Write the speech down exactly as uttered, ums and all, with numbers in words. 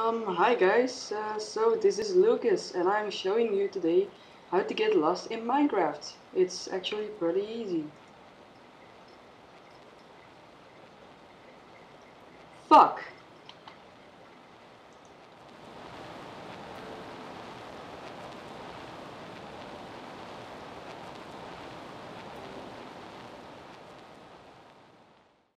Um, hi guys, uh, so this is Lucas and I'm showing you today how to get lost in Minecraft. It's actually pretty easy. Fuck!